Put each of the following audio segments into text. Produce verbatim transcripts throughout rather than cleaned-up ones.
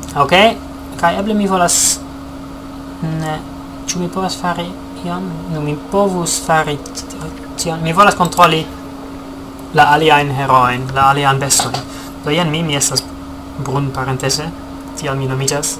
Ok, kai eble mi volas ne ĉu mi povas fari ion? Nu mi povus fari tion. Mi volas kontroli la aliajn heroojn, la alian bestojn. Do jen mi, mi estas brun parentese, tiel mi nomiĝas.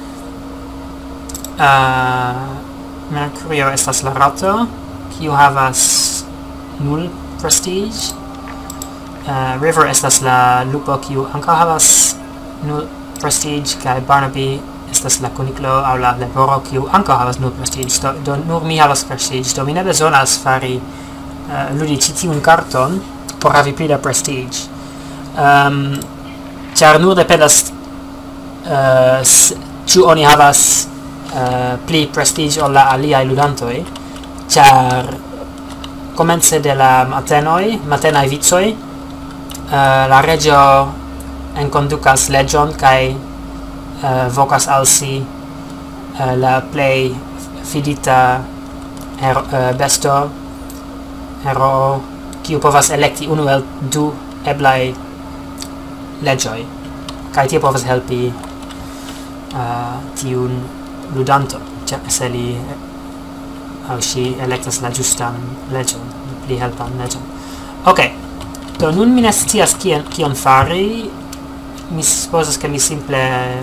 Uh, Mercurio estas la rato, kiu havas nul prestige. Uh, River estas la lupo, kiu ankaŭ havas nul prestige, kaj Barnaby estas la kuniklo aŭ la leporo, kiu ankaŭ havas nul prestige. Do, do nur mi havas prestige, do mi ne bezonas fari uh, ludi ĉi tiun karton por havi pli da prestige. Um, ĉar nur dependas uh, ĉu oni havas uh, pli prestige ol la aliaj ludantoj, ĉar komence de la matenoj, matenaj vicoj, uh, la reĝo enkondukas leĝon kaj uh, vokas al si uh, la plej fidita hero, uh, besto, heroo, kiu povas elekti unu el du eblaj leĝoj, kaj tio povas helpi uh, tiun ludanto, se li aŭ ŝi elektas la ĝustan leĝon, pli helpan leĝon. Ok, do nun mi ne scias kion, kion fari. Mi supposas ke mi simple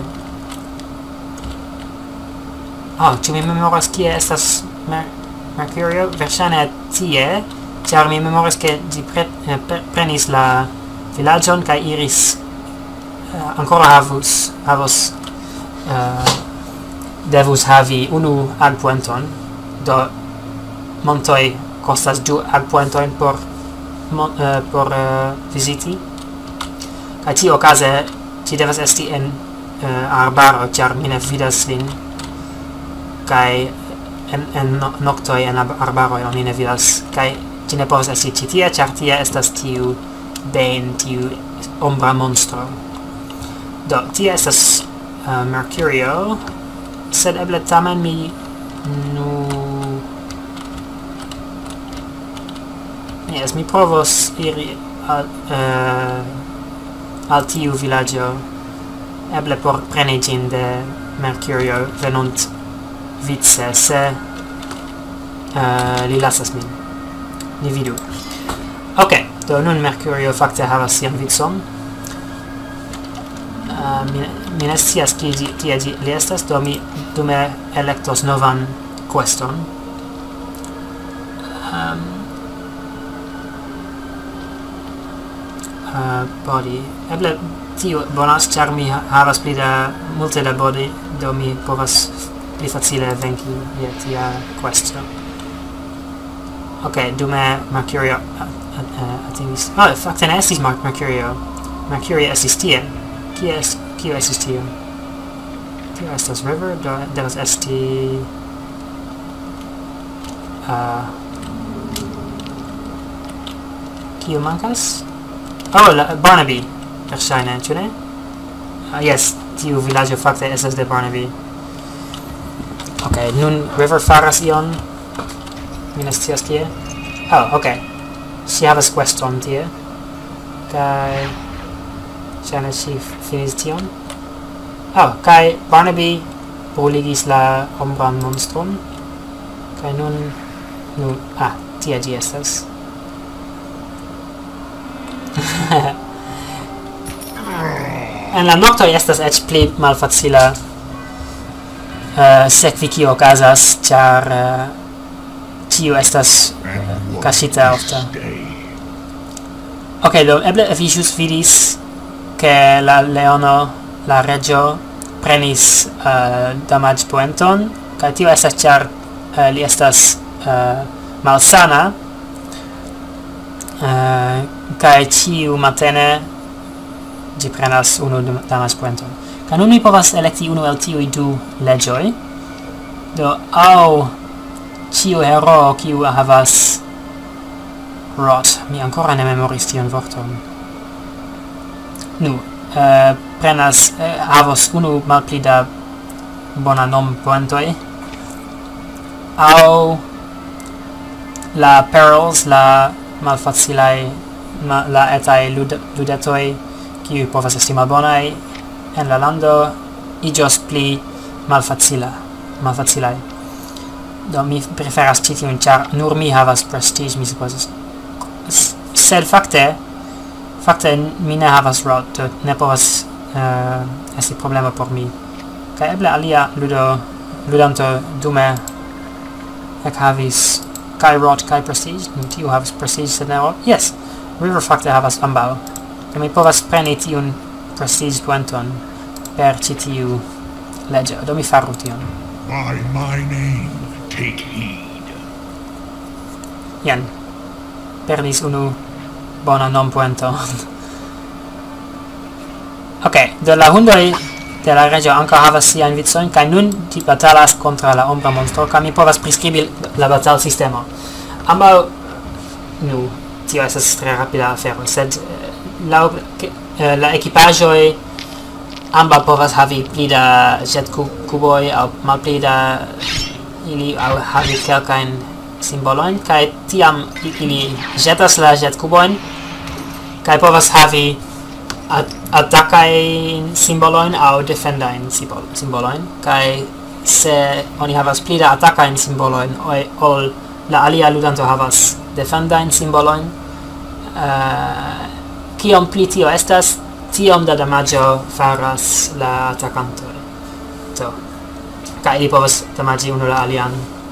oh, ĉu mi memoras kie estas Mer Mercurio? Verŝajne tie, ĉar mi memoras ke ĝi pre eh, pre prenis la vilaĝon kaj iris uh, ankoraŭ havus havos uh, devus havi unu agpuenton, do montoj kostas du agpuentojn por mon, uh, por uh, viziti. Kaj tiuokaze ĝi devas esti en uh, arbaro, ĉar mi ne vidas lin, kaj en, en no noktoj en arbaroj oni ne vidas, kaj ĝi ne povas esti ĉi tie, ĉar tie estas tiu Bane, tiu ombra monstro. Do, tie estas uh, Mercurio, sed eble tamen mi nu... Yes, mi provos iri al... Uh, al tiu vilaĝo, eble por preni ĝin de Mercurio venunt vice, se uh, li lasas min. Ni vidu. Ok, do nun Mercurio fakte havas sian vicon. Uh, mi, mi ne scias kie li estas, do mi dume elektos novan queston. Um, Uh, body. Eble tio bonas, ĉar mi ha havas pli da multe da body, do mi povas pli facile venki je tia questio. Ok, dume Mercurio atingis... Oh, fakte ne estis Mercurio. Mercurio estis tie. Kie es, kio estis tio? Tio estas River, do devas esti... Uh, kio mankas? Oh, la, Barnaby, verŝajne, ĉu ne? Uh, yes, tiu vilaĝo fakte estas de Barnaby. Ok, nun River faras ion. Mi ne scias kie. Oh, ok. Ŝi havas queston tie. Kaj... ŝajne ŝi finis tion. Oh, kaj Barnaby bruligis la ombran monstron. Kaj nun... nun... ah, tie ĝi estas. En la noctoj estas eĉ pli malfacila uh, sekvi kio okazas, ĉar uh, tio estas uh, kaŝita ofte. Ok, do eble vi ĵus vidis ke la leono, la reĝo, prenis uh, damaĝpoenton, kaj tio estas ĉar uh, li estas uh, malsana. Uh, kaj ĉiu matene ĝi prenas unu damaĝpoenton. Kaj nun mi povas elekti unu el tiuj du leĝoj. Do aŭ ĉiu heroo kiu havas rot. Mi ankoraŭ ne memoris tiun vorton. Nu, uh, prenas uh, havos unu malpli da bona nompoentoj. Aŭ la perils, la malfacilaj, ma, la etaj lud ludetoj, kiuj povas esti malbonaj en la lando, igios pli malfacila, malfacilai. Do mi preferas ci tiun, char nur mi havas prestige, mi supposas. Sed fakte, fakte mi ne havas rod, do ne povas uh, esti problema por mi. Kai eble alia ludo, ludanto dume ek havis kai rod kai prestige, nun tiu havas prestige sed ne rod. Yes, River fakte havas ambau. Do mi povas preni tiun prestige poenton per ci tiu legio. Do mi faru tion. By my name, take heed. Jen. Perdis unu bona non poento. Ok, do la hundoi de la regio anca havas sian vicoin, kai nun ti batalas contra la ombra monstro, kai mi povas prescribi la batal sistema. Ambau, nu, tio estas tre rapida afero, sed la, la equipagioi amba povas havi pli da jet cuboi au malpli da ili au havi kelkain simboloin, kai tiam ili jetas la jet cuboin, kai povas havi at attackain simboloin au defendain simboloin, kai se oni havas pli da attackain simboloin ol la alia ludanto havas defendain simboloin, uh, kiom pli tio estas, tiom da damaggio faras la attaccanto. To. Kai ili povas damagi unu la alian.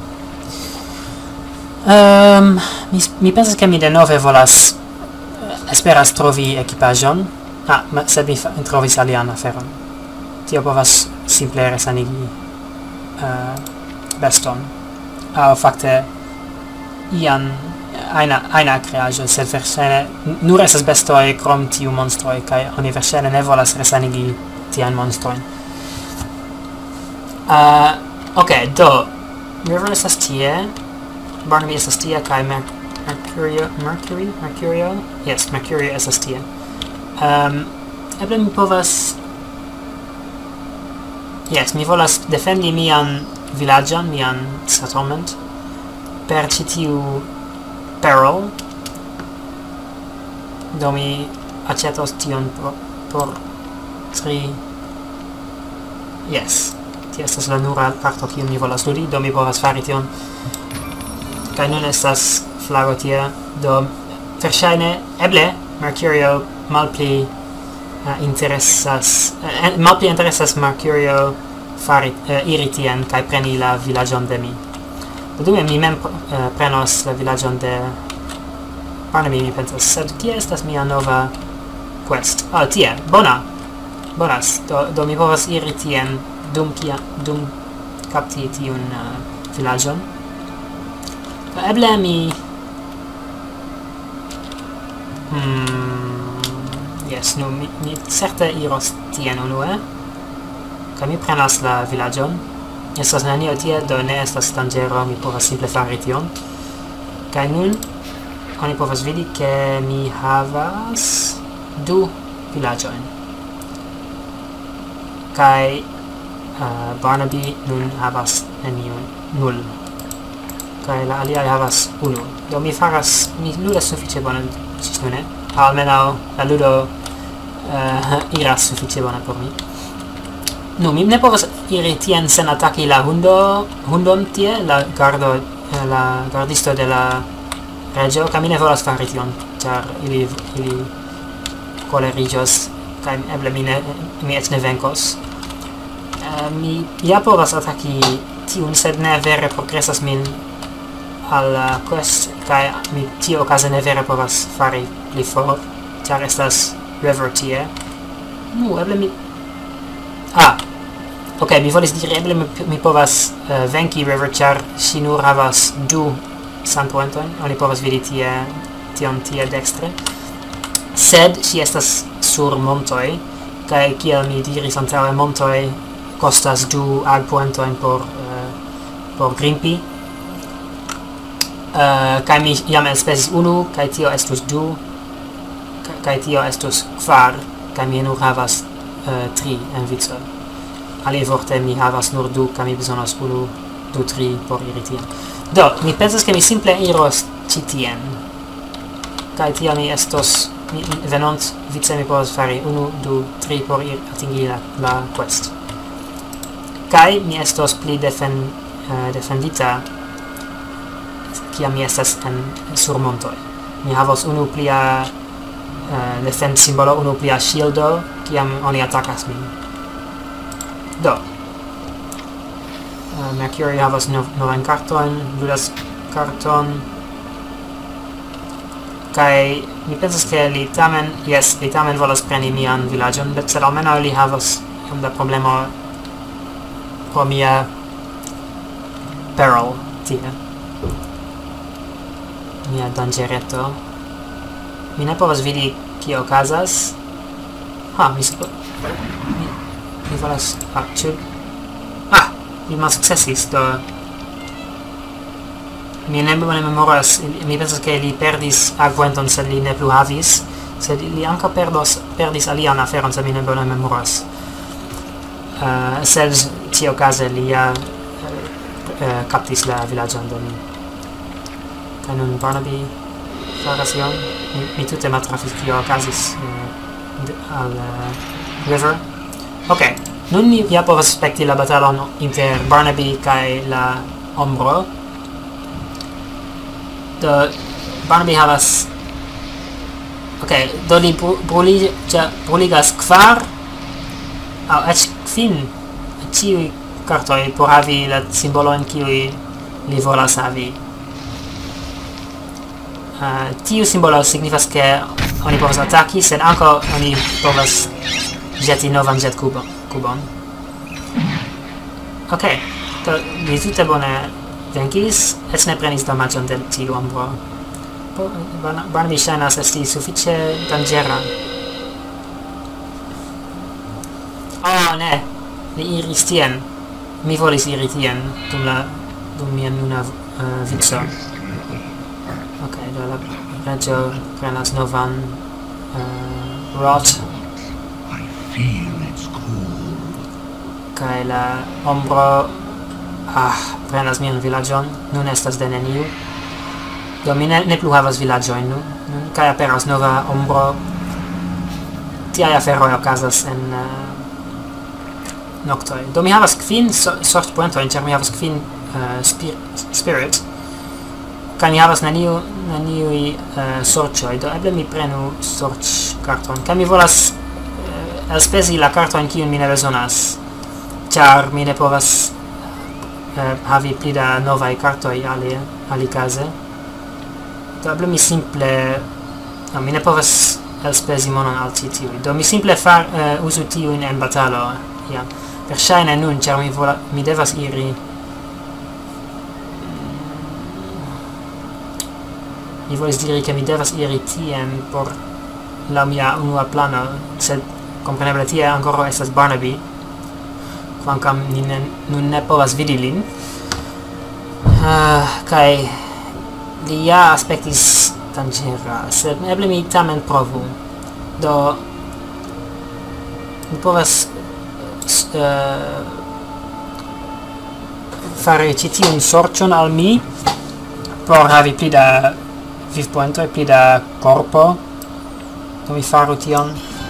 Um, mi, mi pensas che mi denove volas uh, esperas trovi equipagion. Ah, ma sed mi trovis alian aferon. Tio povas simple resanigi uh, beston. Au fakte ian aina aina creajo, sed versene nur esas bestoi krom tiu monstroi, kai oni versene ne volas resanigi tian monstroin. Uh, ok, do River estas tie, Barnaby estas tie, kai Mer Mercurio, Mercury, Mercurio, yes, Mercurio estas tie. Um, eble mi povas, yes, mi volas defendi mian villagion, mian settlement, per ci tiu peril. Do mi accetos tion por, por tri, yes, tio estas la nura parto kiun mi volas ludi, do mi povas fari tion. Kai nun estas flago tie, do verŝajne eble Mercurio malpli uh, interesas uh, malpli interesas Mercurio fari uh, iri tien kai preni la villagion de mi. Do dume mi mem uh, prenos la villagion de Barnaby, mi pensas, sed kie estas mia nova quest? Ah, tie, bona, bonas, do, do mi povas iri tien dum kia, dum capti tiun uh, villagion. Do eble mi hmm, yes, nu, mi, mi certe iros tien unue, ca mi prenas la villagion. Estas nenio tie, do ne estas dangero, mi povas simple fari tion. Kai nun, oni povas vidi ke mi havas du villaĝojn. Kai uh, Barnaby nun havas neniun, nul. Kai la aliaj havas unu. Do mi faras, mi ludas sufiĉe bone ĝis nune. Almenaŭ la ludo uh, iras sufiĉe bone por mi. Nu, mi ne povas iri tien sen ataki la hundo, hundon tie, la gardo, eh, la gardisto de la regio, ca mi ne volas fari tion, char ili, ili colerigios, ca eble mi, ne, mi et ne venkos. Uh, mi ja povas ataki tiun, sed ne vere progresas min al la quest, ca mi tio ocase ne vere povas fari pli for, char estas River tie. Nu, eble mi... Ah, ok, mi volis diri, eble mi, mi povas uh, venki River, char si nur havas du sanpoentoin, oni povas vidi tie, tion tie dextre. Sed si estas sur montoi, kai kiel mi diris antaŭe, montoi costas du agpoentoin por, uh, por grimpi. Uh, kai mi jam elspesis unu, kai tio estus du, kai tio estus kvar, kai mi nur havas uh, tri en vico. Alie vorte mi havas nur du, kai mi bezonas unu, du, tri por iri tien. Do, mi pensas che mi simple iros ci tien. Kai tia mi estos, mi, venont vice mi povas fari unu, du, tri por ir atingi la, la quest. kai mi estos pli defen uh, defendita kia mi estas en sur montoj. Mi havos unu plia uh, defend simbolo, unu plia shieldo kiam oni atakas min. Do uh, Mercury havas nov novan karton, ludas karton, kai mi pensas ke li tamen, yes, li tamen volas preni mian vilaĝon, sed almenaŭ li havas iom da problemo pro mia peril tie. Mia danĝereto. Mi ne povas vidi kio okazas. Ha, mi supo... Mi, mi volas... Ah, ĉu... Ah! Mi malsukcesis, do... Mi ne bone memoras, mi pensas ke li perdis aguenton sed li ne plu havis, sed li ankaŭ perdos, perdis alian aferon sed mi ne bone memoras. Uh, sed ĉiuokaze li ja uh, kaptis la vilaĝon de mi. Kaj nun Barnaby faras ion. Mi, mi tute maltrafis kio okazis uh, al uh, River. Ok, nun mi ja povas spekti la batalon inter Barnaby kaj la Ombro. Do Barnaby havas... Ok, do li bruli, bruligas kvar aŭ eĉ kvin ĉiuj kartoj por havi la simbolojn kiuj li volas havi. Uh, tiu simbolo signifas ke oni povas ataki, sed ankaŭ oni povas ĵeti novan ĵetkubon. Kubon. Ok, do li tute bone venkis, eĉ ne prenis damaĝon de tiu Ombro. Barnaby ŝajnas esti sufiĉe danĝera. Oh, ne! Li iris tien. Mi volis iri tien dum la dum mia nuna uh, vico. Ok, do la reĝo prenas novan uh, rot. I feel its cool. Kaj la Ombro ah, prenas mian vilaĝon. Nun estas de neniu. Do mi ne, ne plu havas vilaĝojn nun. Nun kaj aperas nova Ombro. Tiaj aferoj okazas en uh, noctoj. Do mi havas kvin so sorĉpoentojn, ĉar mi havas kvin uh, spir spirit. Kaj mi havas neniu neniuj uh, sorĉoj. Do eble mi prenu sorĉkarton. Kaj mi volas uh, elspezi la kartojn kiujn mi ne bezonas, ĉar mi ne povas uh, havi pli da novaj kartoj alie alikaze. Do eble mi simple... No, mi ne povas elspezi monon al ĉi tiuj. Do mi simple far uh, uzu tiujn en batalo. Ja. Verŝajne nun, ĉar mi vola, mi devas iri. Mi volis diri ke mi devas iri tien por laŭ mia unua plano, sed kompreneble tie ankoraŭ estas Barnaby, kvankam ni ne, nun ne povas vidi lin. Uh, kaj li ja aspektis danĝera, sed eble mi tamen provu. Do mi povas Uh, fare ĉi tiun sorĉon al mi por havi pli da vivpointoj, pli da korpo. Do mi faru tion.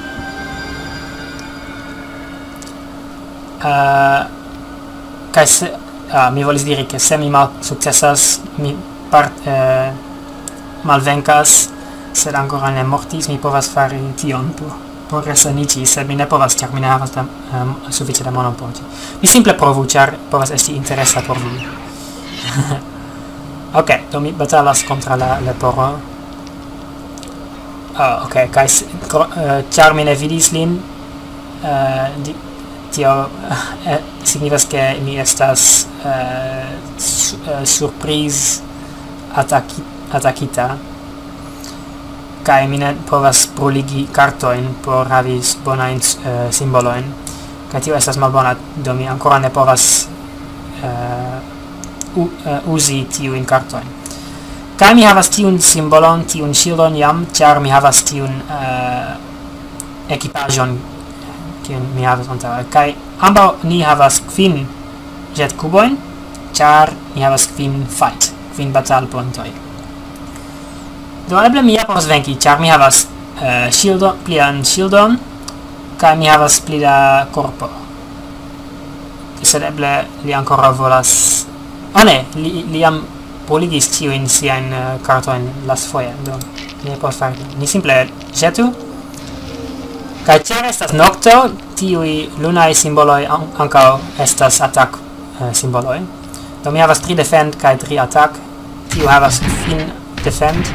Uh, kaj se ah, mi volis diri ke se mi malsukcesas, mi part uh, malvenkas, sed ankoraŭ ne mortis, mi povas fari tion por por resaniĝi, sed mi ne povas, ĉar mi ne havas da, um, sufiĉe da monon por ĝi. Mi simple provu, ĉar povas esti interesa por vi. Ok, do mi batalas kontra la leporo. Oh, ok, kaj uh, ĉar mi ne vidis lin, uh, di, tio uh, signifas ke mi estas uh, su, uh, surprise ataki, atakita. Kaj mi ne povas bruligi kartojn por havi bonajn uh, simbolojn. Kaj tio estas malbona, do mi ankoraŭ ne povas uh, u, uh, uzi tiujn kartojn. Kaj mi havas tiun simbolon, tiun ŝildon jam, ĉar mi havas tiun uh, ekipaĵon, kiun mi havas antaŭe. Kaj ambaŭ ni havas kvin ĵetkubojn, ĉar mi havas kvin fight, kvin batalpointoj. Do eble mi ja povas venki, ĉar mi havas uh, shieldon, plian shieldon, kaj mi havas pli da korpo. sed eble li ancora volas... Oh ne, li, li am bruligis tiuin siain uh, cartoin las foie, do ni ne povas fari. Ni simple jetu. Kaj ĉar estas nokto, tiuj lunaj simboloj an ankaŭ estas atak uh, simboloj. Do mi havas tri defend kaj tri atak. Tiu havas fin defend.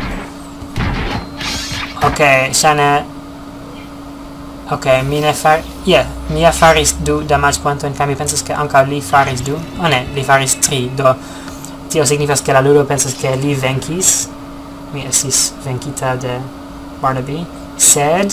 Ok, ŝajne... Ok, mi ne far... Yeah, mi ja faris du damage pointojn kaj mi pensas ke ankaŭ li faris du. Oh ne, li faris tri, do tio signifas ke la ludo pensas ke li venkis. Mi estis venkita de Barnaby. Sed...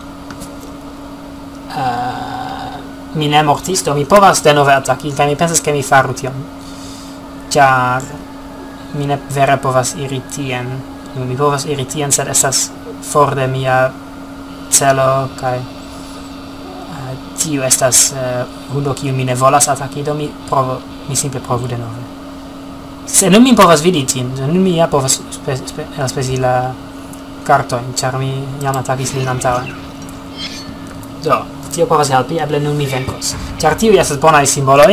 Uh, mi ne mortis, do mi povas denove ataki, kaj mi pensas ke mi faru tion. Ĉar mi ne vere povas iri tien. Mi povas iri tien, sed estas for de mia celo, kaj uh, tiu estas uh, hundo kiu mi ne volas ataki, do mi provo, mi simple provu denove. Se nun mi povas vidi tin, nun mi ja povas spe, spe, elspezi la kartojn, ĉar mi jam atakis lin antaŭe. Do, tio povas helpi, eble nun mi venkos. Ĉar tiu estas bonaj simboloj,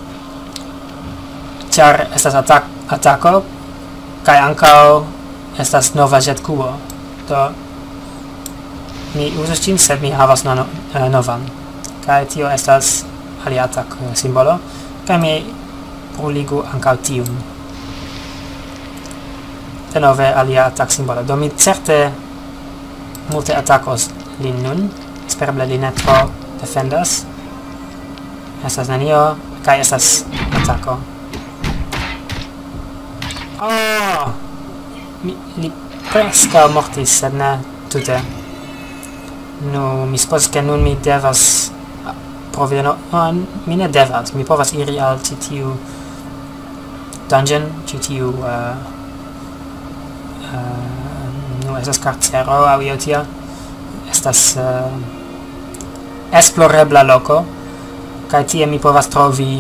ĉar estas atak atako, kaj ankaŭ estas nova ĵetkubo. Do, mi uzos ĝin, sed mi havas no, uh, novan. Kaj tio estas alia atak uh, simbolo, kaj mi bruligu ankaŭ tiun. Denove alia atak simbolo. Do mi certe multe atakos lin nun. Espereble li ne tro defendas. Estas nenio, kaj estas atako. Oh! Mi, li preskaŭ mortis, sed ne tute. Nu, mi supozas ke nun mi devas provi no, oh, mi ne devas, mi povas iri al ĉi tiu dungeon, ĉi tiu uh, uh, nu estas karcero aŭ io tia. Estas uh, esplorebla loko, kaj tie mi povas trovi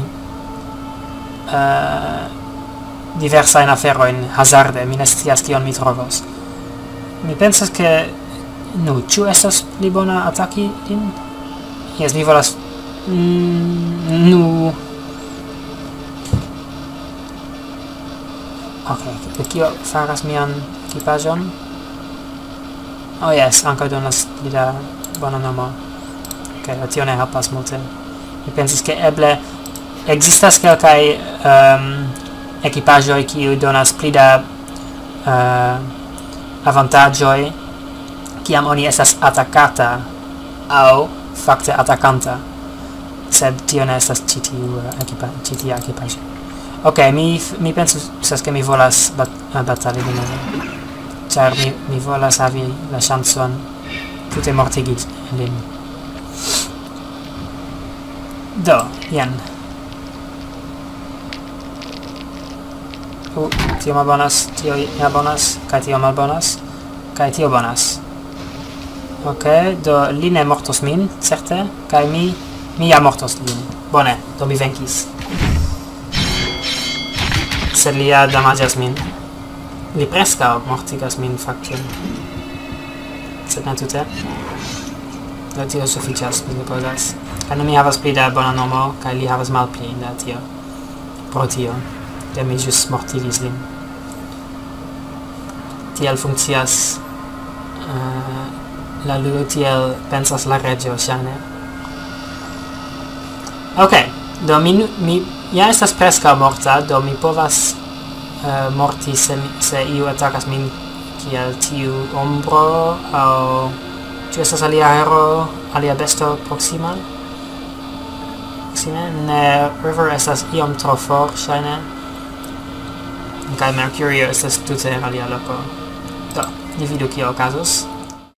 uh, diversajn aferojn hazarde, mi ne scias kion mi trovos. Mi pensas ke nu, ĉu estas pli bona ataki lin? Jes, mi volas mm, nu ok, de kio faras mian ekipaĵon? Oh yes, ankaŭ donas pli da bona nomo. Ok, tio ne helpas multe. Mi pensas ke eble ekzistas kelkaj um, ekipaĵoj kiuj donas pli da uh, avantaĝoj kiam oni estas atakata aŭ fakte atakanta. Sed tio ne estas ĉi tiu uh, ekipa ĉi tia ekipaĵo. Ok, mi mi pensas ke mi volas bat batali denove. Ĉar mi, mi volas havi la ŝancon tute mortigi lin. Do, jen. Uh, tio malbonas, tio malbonas, kaj tio malbonas, kaj tio bonas. Ok, do li ne mortos min, certe, kaj mi, mi ja mortos lin. Bone, do mi venkis. Sed li ja damaĝas min. Li preskaŭ mortigas min fakte. Sed ne tute. Do tio sufiĉas, mi supozas. Kaj nun mi havas pli da bona nomo, kaj li havas malpli da tio. Pro tio. De mi ĵus mortigis lin. Tiel funkcias uh, la ludo, tiel pensas la reĝo, ŝajne. Ok, do mi, mi ja estas preskaŭ morta, do mi povas Uh, morti se, se iu atakas min kiel tiu ombro aŭ ĉu estas alia hero, alia besto proksima? Proksime? Ne, River estas iom tro for, ŝajne. Kaj Mercurio estas tute alia loko. Do, ni vidu kio okazos.